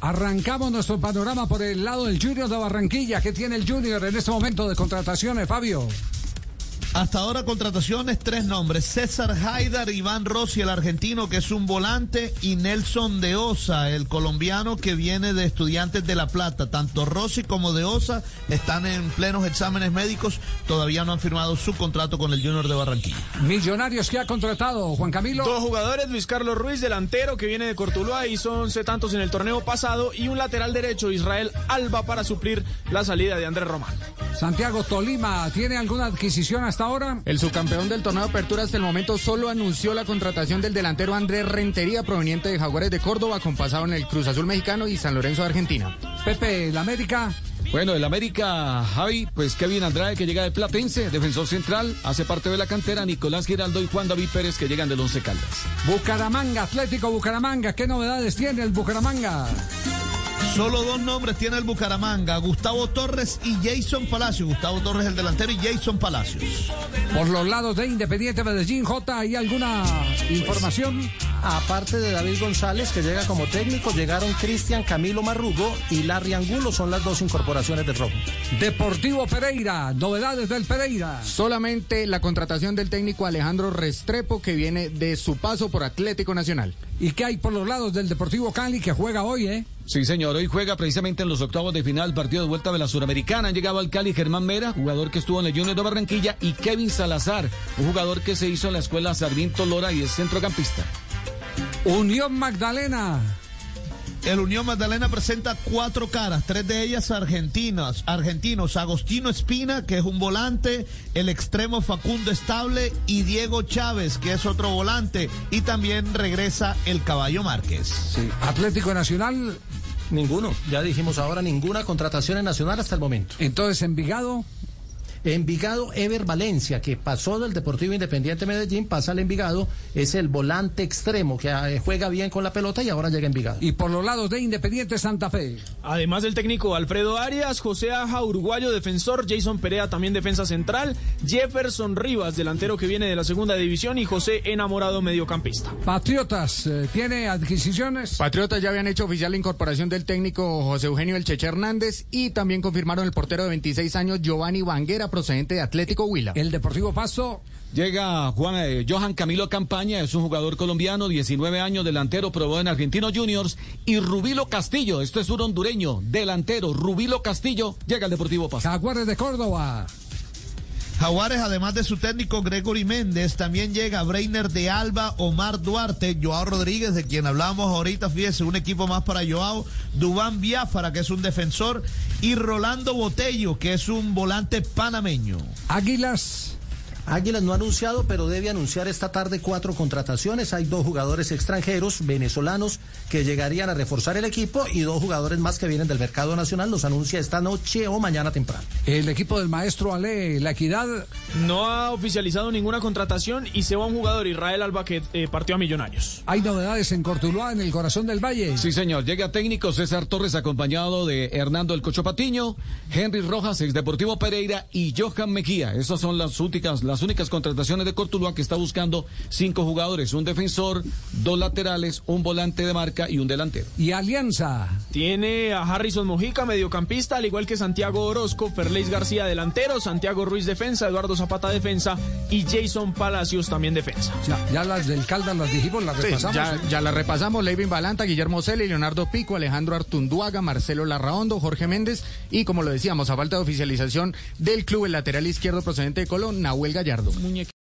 Arrancamos nuestro panorama por el lado del Junior de Barranquilla. ¿Qué tiene el Junior en este momento de contrataciones, Fabio? Hasta ahora contrataciones, 3 nombres: César Haidar, Iván Rossi, el argentino, que es un volante, y Nelson de Osa, el colombiano que viene de Estudiantes de La Plata. Tanto Rossi como de Osa están en plenos exámenes médicos, todavía no han firmado su contrato con el Junior de Barranquilla. Millonarios que ha contratado, Juan Camilo. 2 jugadores: Luis Carlos Ruiz, delantero que viene de Cortuluá, hizo 11 tantos en el torneo pasado, y un lateral derecho, Israel Alba, para suplir la salida de Andrés Román. Santiago Tolima, ¿tiene alguna adquisición hasta ahora? El subcampeón del torneo de apertura hasta el momento solo anunció la contratación del delantero Andrés Rentería, proveniente de Jaguares de Córdoba, con pasado en el Cruz Azul mexicano y San Lorenzo de Argentina. Pepe, ¿el América? Bueno, el América, Javi, pues Kevin Andrade, que llega de Platense, defensor central, hace parte de la cantera, Nicolás Giraldo y Juan David Pérez, que llegan del Once Caldas. Bucaramanga, Atlético Bucaramanga, ¿qué novedades tiene el Bucaramanga? Solo 2 nombres tiene el Bucaramanga: Gustavo Torres y Jason Palacios. Gustavo Torres, el delantero, y Jason Palacios. Por los lados de Independiente Medellín, J, ¿hay alguna información? Aparte de David González, que llega como técnico, llegaron Cristian Camilo Marrugo y Larry Angulo, son las 2 incorporaciones del rojo. Deportivo Pereira, novedades del Pereira. Solamente la contratación del técnico Alejandro Restrepo, que viene de su paso por Atlético Nacional. ¿Y qué hay por los lados del Deportivo Cali, que juega hoy, Sí, señor, hoy juega precisamente en los octavos de final, partido de vuelta de la Suramericana. Han llegado al Cali Germán Mera, jugador que estuvo en el Junior de Barranquilla, y Kevin Salazar, un jugador que se hizo en la escuela Sarmiento Lora y es centrocampista. Unión Magdalena. El Unión Magdalena presenta 4 caras, 3 de ellas argentinos. Agostino Espina, que es un volante, el extremo Facundo Estable, y Diego Chávez, que es otro volante, y también regresa el Caballo Márquez. Sí. Atlético Nacional. Ninguno, ya dijimos ahora, ninguna contratación en Nacional hasta el momento. Entonces, Envigado. Envigado, Ever Valencia, que pasó del Deportivo Independiente Medellín, pasa al Envigado, es el volante extremo que juega bien con la pelota y ahora llega a Envigado. Y por los lados de Independiente Santa Fe. Además del técnico Alfredo Arias, José Aja, uruguayo, defensor, Jason Perea, también defensa central, Jefferson Rivas, delantero que viene de la segunda división, y José Enamorado, mediocampista. Patriotas, ¿tiene adquisiciones? Patriotas ya habían hecho oficial la incorporación del técnico José Eugenio El Cheche Hernández, y también confirmaron el portero de 26 años, Giovanni Banguera, procedente de Atlético Huila. El Deportivo Pasto. Llega Johan Camilo Campaña, es un jugador colombiano, 19 años, delantero, probó en Argentinos Juniors, y Rubilo Castillo, esto es un hondureño, delantero, Rubilo Castillo, llega al Deportivo Pasto. Jaguares de Córdoba. Jaguares, además de su técnico Gregory Méndez, también llega Breiner de Alba, Omar Duarte, Joao Rodríguez, de quien hablábamos ahorita, fíjese, un equipo más para Joao, Dubán Biafara, que es un defensor, y Rolando Botello, que es un volante panameño. Águilas no ha anunciado, pero debe anunciar esta tarde 4 contrataciones. Hay 2 jugadores extranjeros venezolanos que llegarían a reforzar el equipo, y 2 jugadores más que vienen del mercado nacional. Los anuncia esta noche o mañana temprano. El equipo del maestro Ale, La Equidad, no ha oficializado ninguna contratación, y se va un jugador, Israel Alba, que partió a Millonarios. Hay novedades en Cortuluá, en el corazón del Valle. Sí, señor, llega técnico César Torres, acompañado de Hernando El Cocho Patiño, Henry Rojas, ex Deportivo Pereira, y Johan Mejía. Esas son las únicas contrataciones de Cortuluá, que está buscando 5 jugadores, un defensor, 2 laterales, un volante de marca y un delantero. Y Alianza tiene a Harrison Mojica, mediocampista, al igual que Santiago Orozco, Ferleis García, delantero, Santiago Ruiz, defensa, Eduardo Zapata, defensa, y Jason Palacios, también defensa. Ya las del Caldas las dijimos, las repasamos. Ya las repasamos: Levin Balanta, Guillermo Celi, Leonardo Pico, Alejandro Artunduaga, Marcelo Larraondo, Jorge Méndez, y como lo decíamos, a falta de oficialización del club, el lateral izquierdo procedente de Colón, Nahuel Gallardo.